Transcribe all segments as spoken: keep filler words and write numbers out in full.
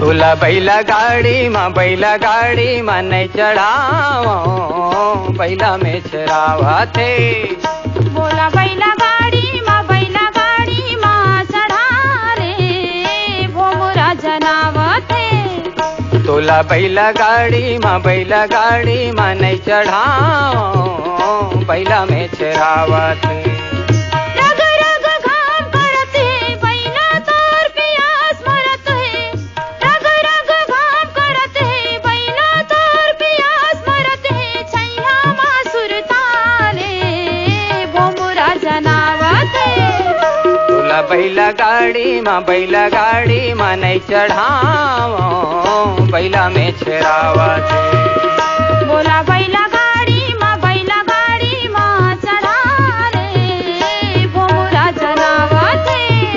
तोला बैला गाड़ी माँ बैला गाड़ी माँ नहीं चढ़ाओ बैला में चरावा थे। बोला बैला गाड़ी माँ बैला गाड़ी माँ चढ़ा रे भोमुरा जनावा थे। तोला बैला गाड़ी माँ बैला गाड़ी माँ नहीं चढ़ाओ बैला में चरावा थे। बैला गाड़ी माँ बैला गाड़ी माँ नहीं चढ़ाओ बैला में चरावा थे। बोला बैला गाड़ी माँ बैला गाड़ी माँ चढ़ा रे भोमुरा जनावा थे।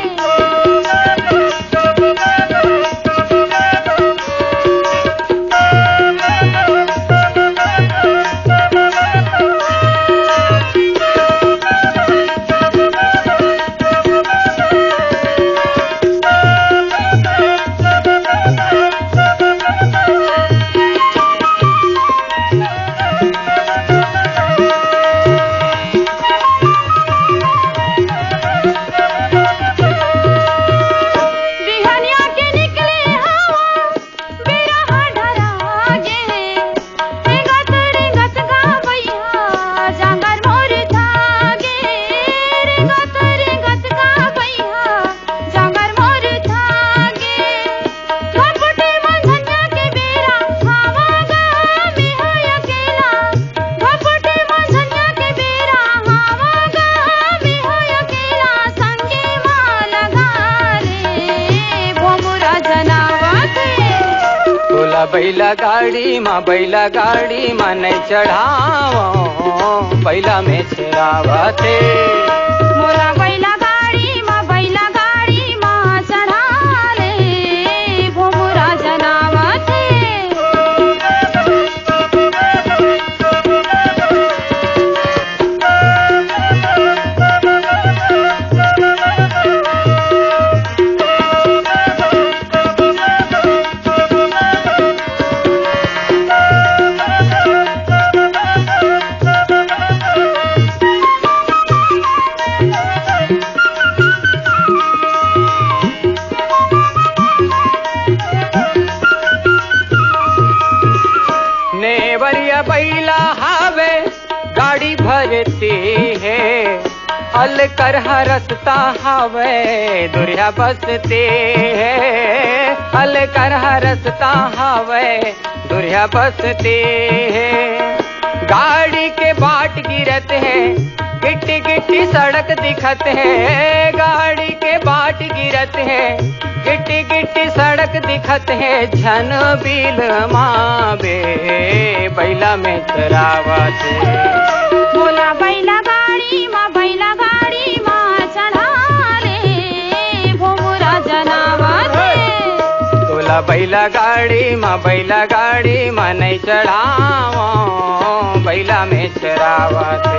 बैला गाड़ी माँ बैला गाड़ी माँ नहीं चढ़ाओ बैला में चरावा थे। बोला बैला गाड़ी माँ बैला गाड़ी माँ चढ़ा रे भोमुरा जनावा थे। बैला हावे गाड़ी भरती है अल कर रस्ता हावे दुरिया बसते है। अल कर रस्ता हावे दुरिया बसते है। गाड़ी के बाट गिरते हैं गिट्टी गिट्टी सड़क दिखत है। गाड़ी के बाट गिरते हैं गिट्टी गिट्टी सड़क दिखत है। झन बिल मावे बैला में चरावा थे। बोला बैला गाड़ी माँ बैला गाड़ी माँ चढ़ा रे भोमुरा जनावा थे। तोला बैला गाड़ी माँ बैला गाड़ी माँ नहीं चढ़ाओ बैला में चरावा थे।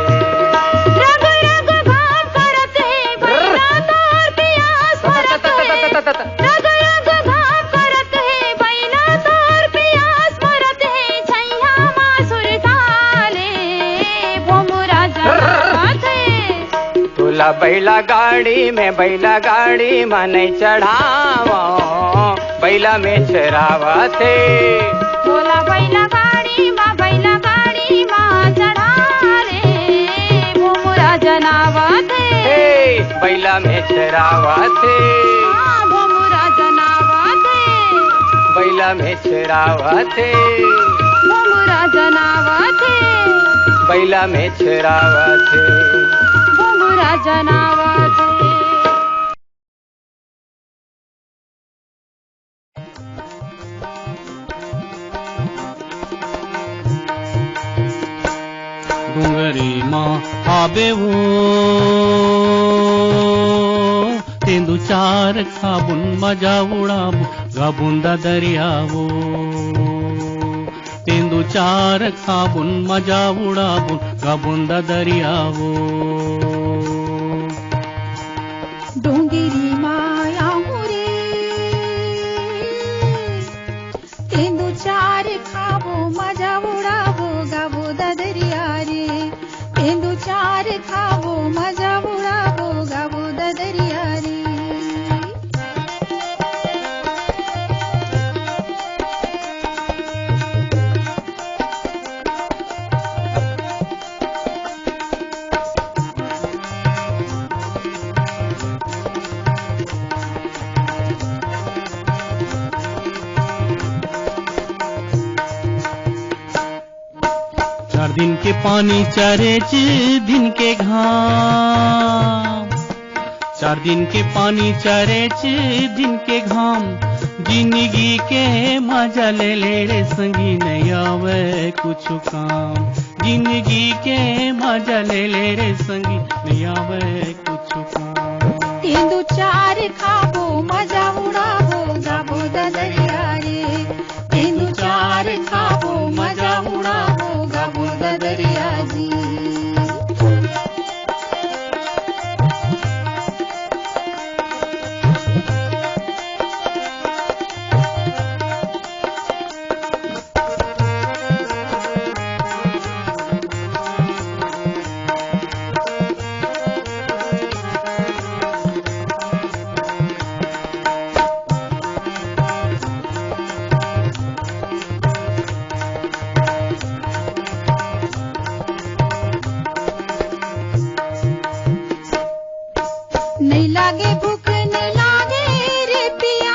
बैला गाड़ी में बैला गाड़ी माँ नहीं चढ़ाओ बैला में चरावा थे। बोला बैला गाड़ी माँ बैला गाड़ी माँ चढ़ा रे भोमुरा जनावा थे। बैला में चरावा थे भोमुरा जनावा थे। बैला में चरावा थे भोमुरा जनावा थे। बैला में चरावा थे भोमुरा जनावा थे। डोंगरी माँ आबे वो तेंदु चार खाबुन मजा उड़ाबू गाबुंदा दरियावो। तेंदु चार खाबुन मजा उड़ाबुन गाबुंदा दरियावो। डोंगरी माया मुरे के पानी चारे च दिन के घाम, चार दिन के पानी चारे च दिन के घाम, जिंदगी के मजा ले ले रे संगी नहीं आवे कुछ काम, जिंदगी के मजा ले ले रे संगी नहीं आवे कुछ काम। तेंदु चार खाबो मजा उड़ाबो गाबो ददरिया रे, तेंदु चार खाबो मजा उड़ाबो गाबो ददरिया जी। नहीं लागे भूख नहीं लागे रे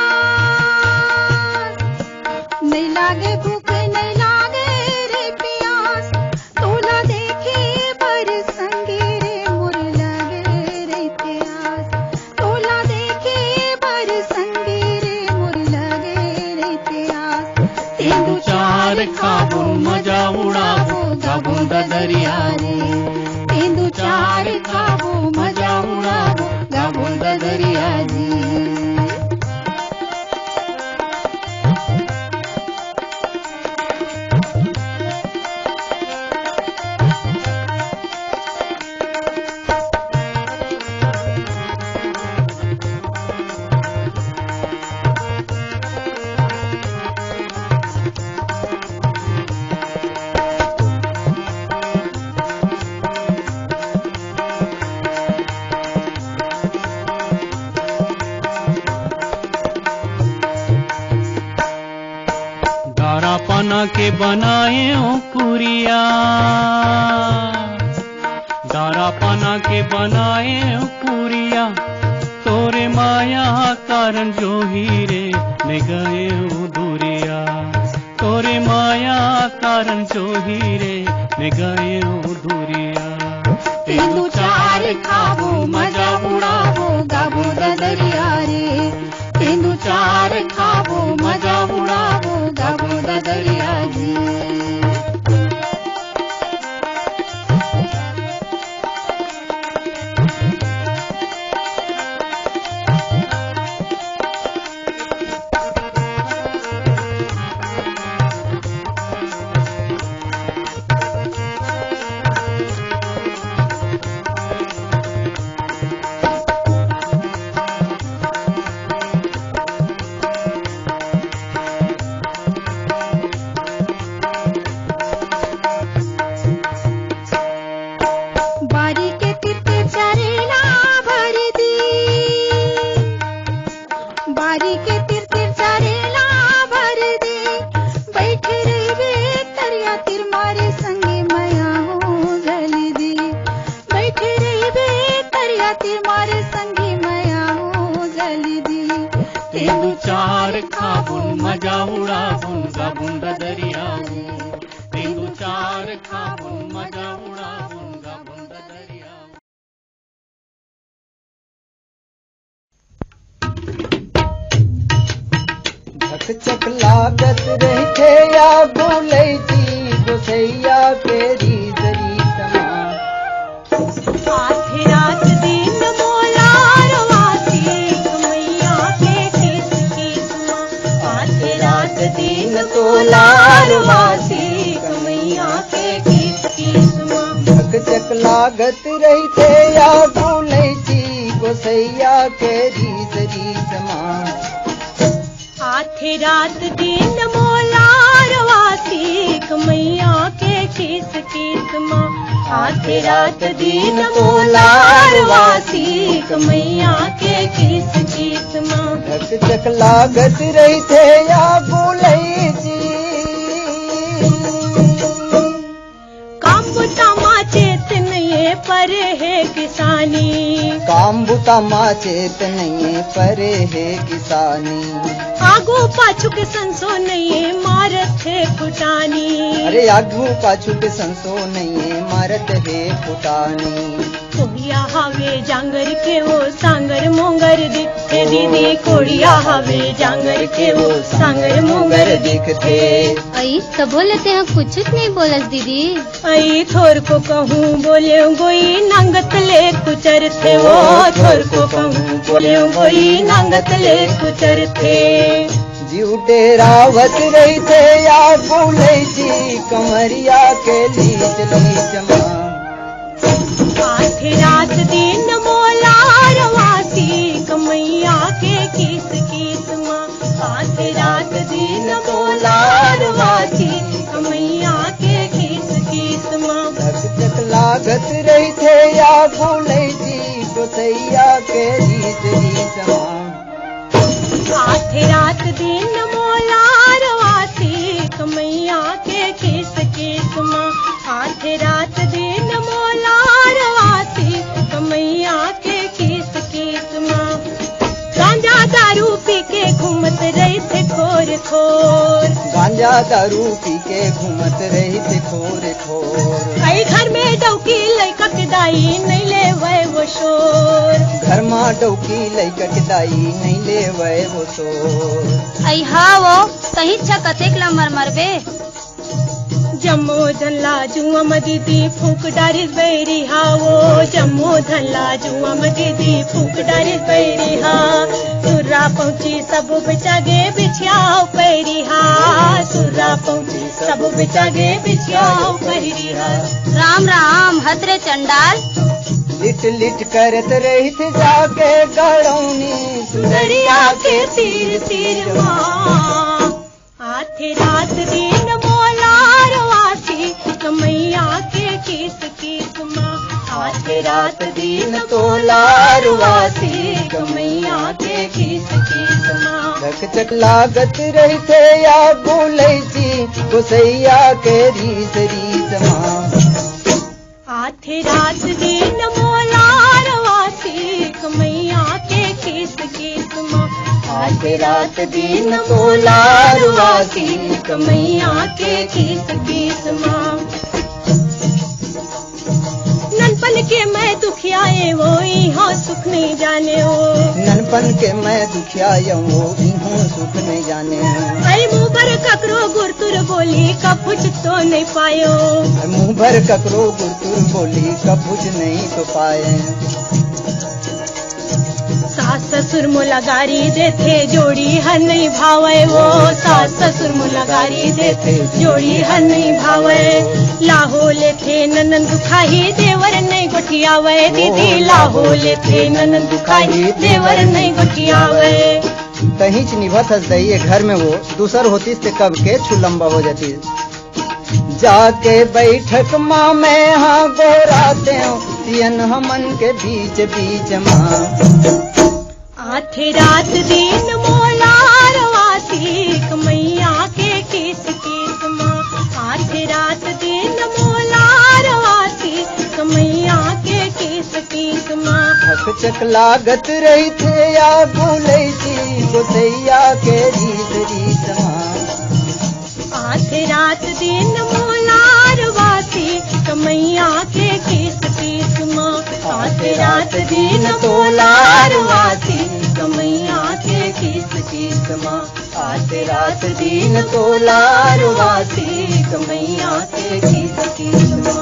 प्यास, नहीं लागे भूख नहीं लागे रे प्यास, तोला देखे बर संगे रे मोर लागे रे प्यास, तोला देखे बर संगे रे मोर लागे रे प्यास। तेंदु चार खाबो मजा उड़ाबो गाबो ददरिया रे, तेंदु चार खाबो मजा उड़ाबो गाबो ददरिया जी। दारा पाना के बनाए ओ पुरिया, दारा पाना के बनाए ओ पुरिया, तोरे माया कारण जो हीरे ने गए ओ दूरिया, तोरे माया कारण जो हीरे ने गए ओ दूरिया। तेंदु चार खाबो मजा उड़ाबो गाबो ददरिया रे, तेंदु चार खाबो मजा उड़ाबो गाबो ददरिया जी। बारी के तिरते चरेला भर दी, बारी के तिरते चरेला भर दी, बैठ रही तरिया तिर मारे संगे माया हो जली दी, बैठ रही तरिया तिर मारे संगे माया हो जली दी। तेंदु चार खाबुन मजा उड़ाबुन गाबुन ददरिया रे, तेंदु चार खाबुन मजा उड़ाबुन गाबुन ददरिया। झक चक लागत रहते या बोले जी गोसैया तेरी जरी समा। आधी रात दिन मोला रवासी मैया के किस किस्मा, आधी रात दिन तोला रवासी मैया के किस किस्मा। झक चक लागत रहते या बोले जी गोसैया तेरी जरी समा। आधी रात दिन मोला रवासी मैया के किस किस्मा, आधी रात दिन मोला रवासी मैया के किस किस्मा। झक चक लागत रहते या बोले जी काम तमाचे तन ये पर है किसानी, काम बुता माचेत नहीं परे है किसानी। आगू पाछू के संसो नहीं मारत है फुटानी। अरे आगू पाछू के संसो नहीं मारत है फुटानी। कोड़िया हवे जांगर के वो सांगर मोंगर दिखते दीदी। कोड़िया हवे जांगर के वो सांगर मोंगर दिखते। आई तो बोलते हैं कुछ नहीं बोलस दीदी। आई थोर को कहूँ बोले गोई नांगत ले कुचर थे वो। थोर को कहूँ बोले गोई नांगत ले कुचर थे। जीव डेरावत रही थे या बोले जी कमरिया के लीच लीच माँ। आठ रात दिन मोला रवासी कमैया के किस किस माँ। आठ रात दिन मोला रवासी कमैया के किस किस माँ। धक धक लागत रही थे या बोले जी गोसैया के रीत रीत माँ। आठ रात दिन मोला रवासी कमैया के किस किस माँ। आठ रात दिन मोला रवासी कमैया के किस किस माँ। गांजा दारू पी के घूमत रही थे खोर खोर। गांजा दारू पी के घूमत रही थे खोर खोर। आई घर में डौकी लैका के दाई नहीं ले वै वो शोर। घर माँ डौकी लैका के दाई नहीं ले वै वो शोर। आई हाँ वो कहीं छा कतेक ला मर मरबे। जम्मो धनला जुआम दीदी फूक डारिस बैरी हा वो। जम्मो धनला जुआम दीदी फूक डारिस बैरी हा। सुर्रा पहुँची सब बेचागे बिछियाओ पैरी हा। सुर्रा पहुँची सब बेचागे बिछियाओ पैरी हा। राम राम हतरे चंडाल। लिट लिट करत रही थे जाके गड़ौनी सुंदरिया के तीर तीर माँ। आथे रात दिन मोला रवासी कमैया के किस किस माँ। आथे रात दिन तोला रवासी कमैया के किस किस माँ। धक धक लागत रही थे या बोले जी गोसैया के रीस रीस माँ। आथे रात दिन मोला रवासी कमैया के किस किस माँ। आथे रात दिन तोला रवासी कमैया के किस किस माँ। ननपन के मैं दुखियाए वो यहाँ सुख नहीं जाने हो। ननपन के मैं दुखिया वो इहों सुख नहीं जाने। आई मुँह भर ककरो गुरतुर बोली कब कुछ तो नहीं पायो। मुँह भर ककरो गुरतुर बोली कब कुछ नहीं तो पाए। सास ससुर मुलागारी देथे जोड़ी हर नहीं भावे वो। सास ससुर मुलागारी देथे जोड़ी हर नहीं भावे। लाहो लेथे ननन दुखाही देवर नहीं गोठियावे। दीदी लाहो लेथे ननन दुखाही देवर नहीं गोठियावे। तहींच निभत हस दइए घर में वो दूसर होती से कब के छुलम्बा हो जाती। जाके बैठक माँ में हाँ गोराते तियन हमन के बीच बीच माँ। आथे रात दिन मोला रवासी कमैया के किस किस माँ। आथे रात दिन मोला रवासी कमैया के किस किस माँ। धक चक लागत रही थे या बोले जी गोसैया के रीत रीत माँ। आथे रात दिन मोला रवासी कमैया के किस किस माँ। आथे रात दिन तोला रवासी कमैया के किस किस माँ। आथे रात दिन तोला रवासी कमैया के किस किस माँ।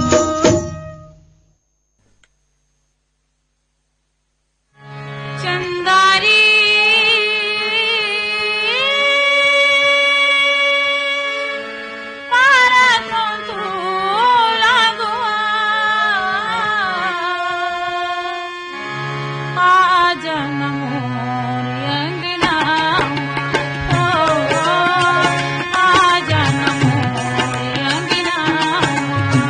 चंदारी आ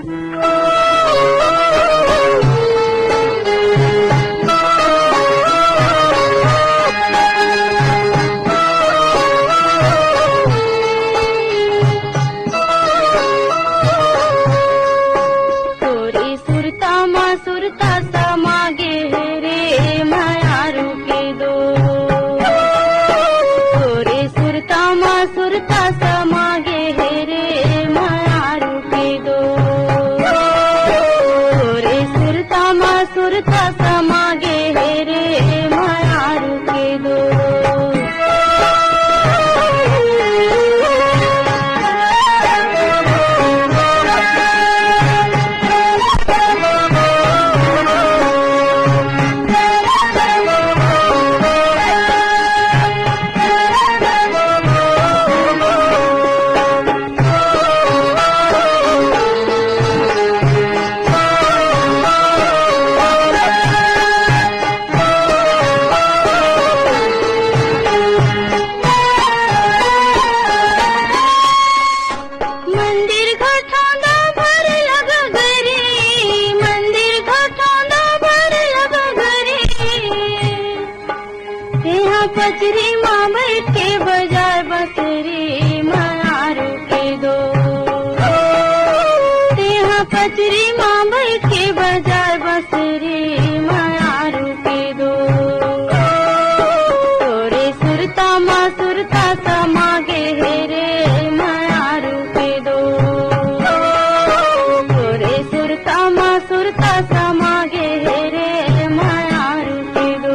पचरी माँ बैठ के बजाय बसरी मारू के दो। यहाँ पचरी माँ बैठ के बजाय बसरी मारू के दो। तोरे सुरता माँ सुरता समागे हेरे मारू के दो। तोरे सुरता माँ सुरता समागे हेरे मारू के दो।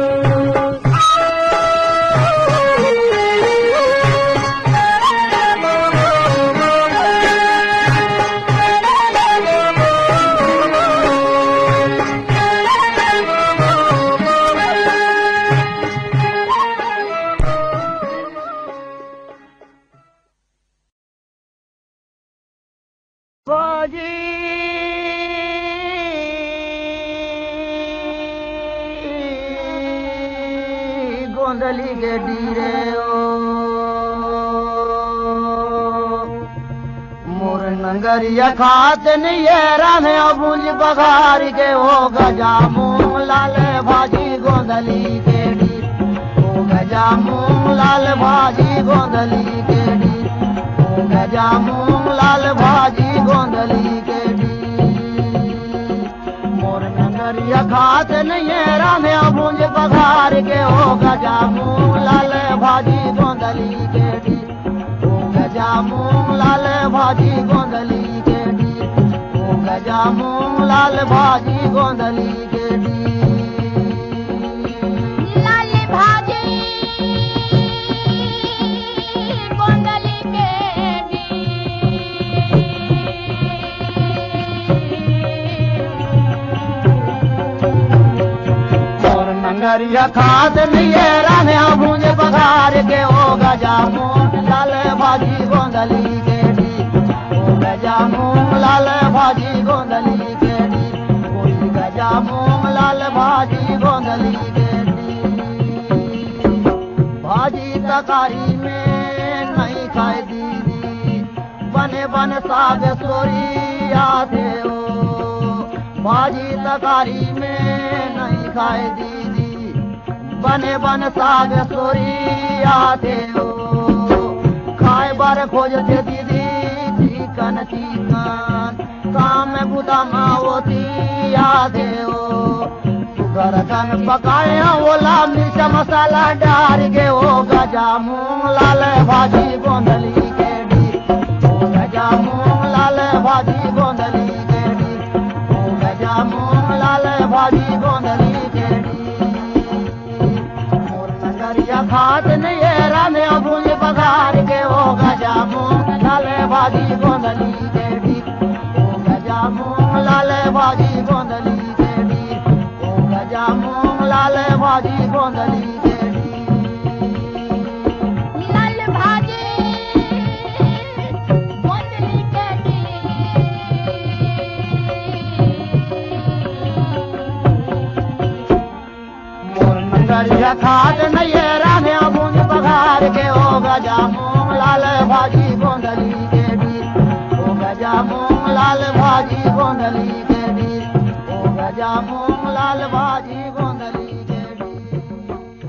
बाजी गोंदली के डीरे ओ मोर नंगरिया खात नियरा में अबुज बघार के हो गजा मूंग लाल भाजी गोंदली के डी हो गजा मूंग लाल भाजी गोंदली के डी हो गजा मूंग लाल भाजी गोंदली के डी मोर नंगरिया खात नियरा में अबुज बघार के हो गजा मूंग लाल भाजी गोंदली के डी हो गजा मूंग लाल भाजी गोंदली के डी हो गजा मूंग लाल भाजी गोंदली के डी लाल भाजी गोंदली के डी और नंगरिया खाद नियरा में अबुज बघार के हो गजा मूंग लाल भाजी गोंदली के डी हो गजा मूंग लाल भाजी गोंदली के डी कोई गजा मूंग लाल भाजी गोंदली के डी भाजी तकारी में नहीं खाए दीदी बने बन साग सोरी आते हो भाजी तकारी में नहीं खाए दीदी बने बन साग सोरी आते हो खाए बार खोजते दीदी चिकन चिकन काम में बुदामा होती आते हो सुगर कन पकाए ओला मिर्च मसाला डाल के हो गजा मूंग लाल भाजी गोंदली के डी हो गजा मूंग लाल भाजी गोंदली के डी हो गजा मूंग लाल भाजी गोंदली के डी मोर नगरिया खात नियरा में अबुज बघार के हो गजा मूंग लाल भाजी गोंदली के डी हो गजा मूंग लाल भाजी गोंदली के डी हो गजा मूंग लाल भाजी गोंदली के डी लाल भाजी गोंदली के डी मोर नंगरिया खाद नियरा में अबुज बघार के हो गजा मूंग लाल भाजी गोंदली के डी हो गजा मूंग लाल लाल भाजी गोंदली के बीच, ओ गजा मूंग लाल भाजी गोंदली के बीच।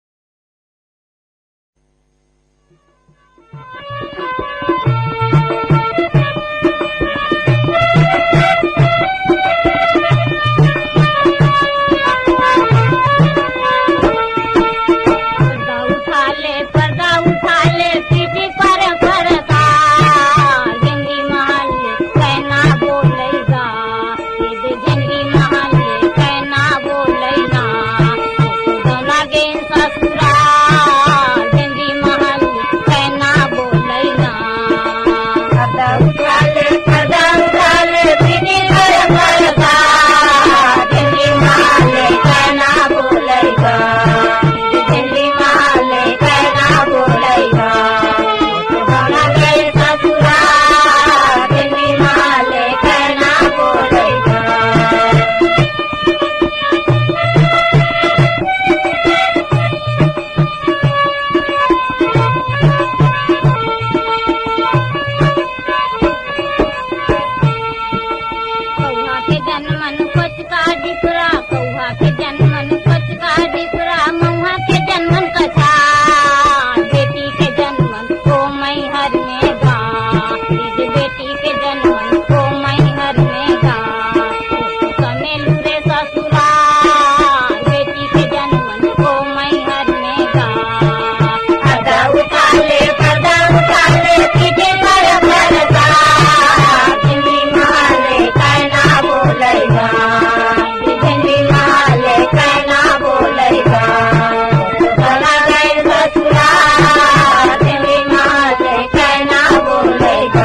पर्दा उठा ले पर्दा उठा ले सीटी पर परदा जिंदगी महल कहना बोलेगा ये जिंदगी महल कहना बोलेगा दोना गे ससुरा जिंदगी महल कहना बोलेगा पर्दा उठा ले पर्दा उठा ले सीटी पर परदा जिंदगी महल कहना बोलेगा जिंदगी महल कहना बोलेगा दोना गे ससुरा जिंदगी महल कहना बोलेगा। कौहा के जन्मन कोच का डिपरा कौहा के जन्मन कोच का डिपरा मौहा के जन्मन कथा बेटी के जन्मन को मैं हर में गा बेटी के जन्मन को मैं हर में गा कमेलू रे ससुरा बेटी के जन्मन को मैं हर में गा पर्दा उठा ले पर्दा उठा ले पीछे पर परदा जिंदगी महल कहना बोलेगा जिंदगी महल कहना बोलेगा दोना गे ससुरा जिंदगी महल कहना बोलेगा।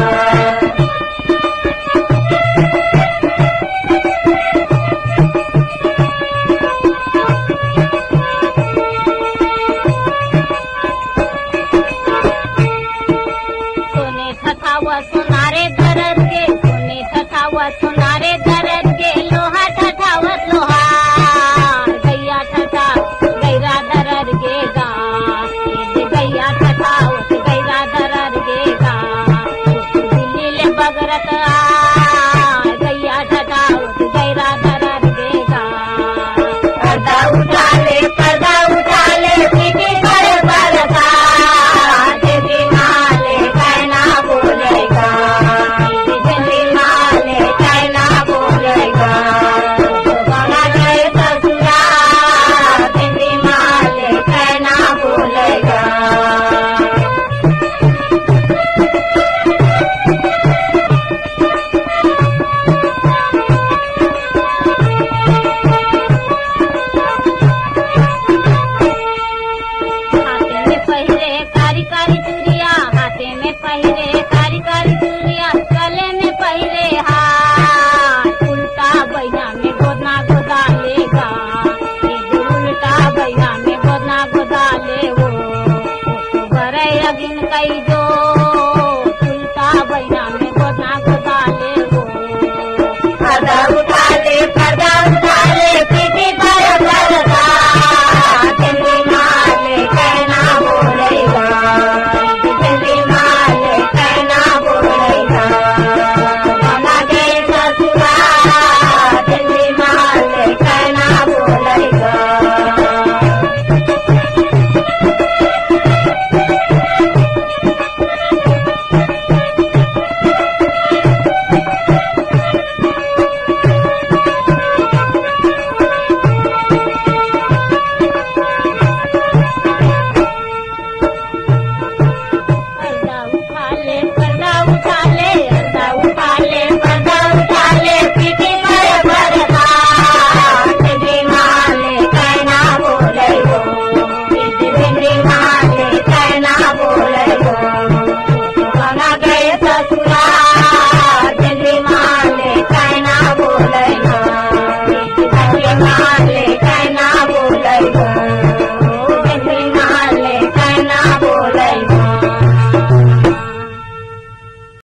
सोने ठठावा सोनारे दरद के सोने ठठावा सोनारे दरद के लोहा ठठावत लोहा गैया ठठा गैरा दरद के गा ये गैया ठठावत गैरा दरद के गा दिल्ली ले बगरत आ गैया ठठावत गैरा दरद के गा पर्दा उठा ले पर्दा उठा ले सीटी पर परदा जिंदगी महल कहना बोलेगा जिंदगी महल कहना बोलेगा दोना गे ससुरा जिंदगी महल कहना बोलेगा। हाथे में पहिरे कारी कारी चूड़िया हाथे में पहिरे कारी कारी चूड़िया गले में पहिरे हाथ उल्टा बैना में गोदना गोदा लेगा ये जो उल्टा बैना में गोदना गोदा ले वो बरे अगिन कई जो